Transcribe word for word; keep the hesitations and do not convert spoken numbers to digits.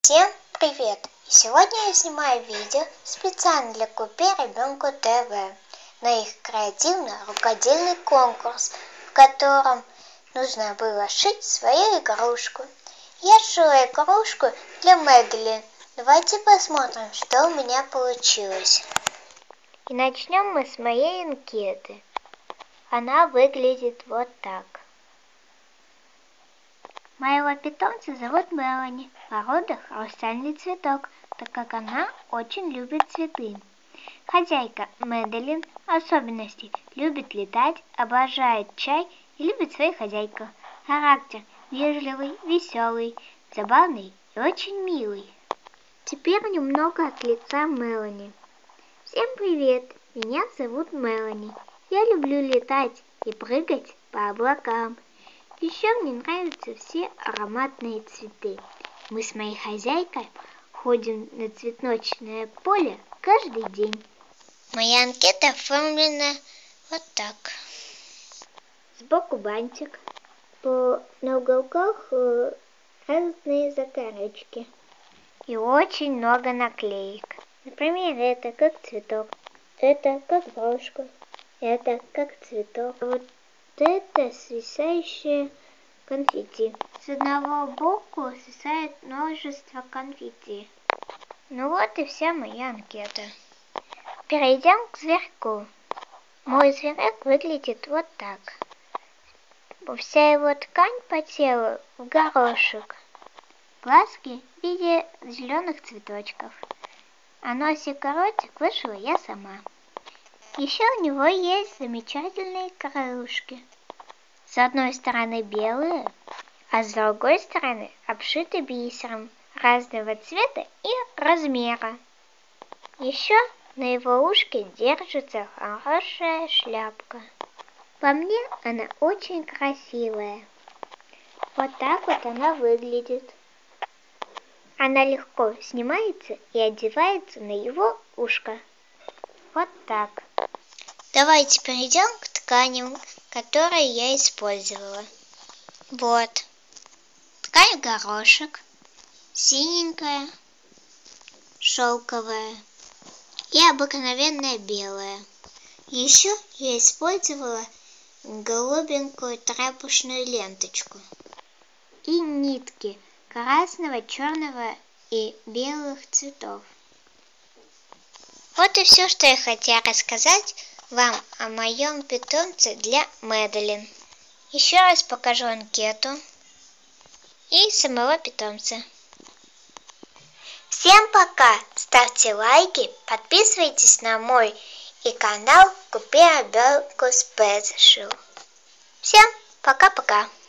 Всем привет! И сегодня я снимаю видео специально для Купи Ребенку ТВ на их креативно-рукодельный конкурс, в котором нужно было шить свою игрушку. Я шила игрушку для Мэдалин. Давайте посмотрим, что у меня получилось. И начнем мы с моей анкеты. Она выглядит вот так. Моего питомца зовут Мелани, порода хрустальный цветок, так как она очень любит цветы. Хозяйка Мэдалин особенности: любит летать, обожает чай и любит свою хозяйку. Характер вежливый, веселый, забавный и очень милый. Теперь немного от лица Мелани. Всем привет, меня зовут Мелани. Я люблю летать и прыгать по облакам. Еще мне нравятся все ароматные цветы. Мы с моей хозяйкой ходим на цветочное поле каждый день. Моя анкета оформлена вот так. Сбоку бантик, по, на уголках э, разные закорючки. И очень много наклеек. Например, это как цветок, это как брошка, это как цветок. Вот это свисающее конфетти. С одного боку свисает множество конфетти. Ну вот и вся моя анкета. Перейдем к зверьку. Мой зверек выглядит вот так. Вся его ткань по телу в горошек. Глазки в виде зеленых цветочков. А носик и ротик вышила я сама. Еще у него есть замечательные крылышки. С одной стороны белые, а с другой стороны обшиты бисером разного цвета и размера. Еще на его ушке держится хорошая шляпка. По мне она очень красивая. Вот так вот она выглядит. Она легко снимается и одевается на его ушко. Вот так. Давайте перейдем к тканям, которые я использовала. Вот. Ткань горошек, синенькая, шелковая и обыкновенная белая. Еще я использовала голубенькую тряпочную ленточку и нитки красного, черного и белых цветов. Вот и все, что я хотела рассказать вам о моем питомце для Мэдалин. Еще раз покажу анкету и самого питомца. Всем пока! Ставьте лайки, подписывайтесь на мой и канал Купи Ребенку Спешл. Всем пока-пока!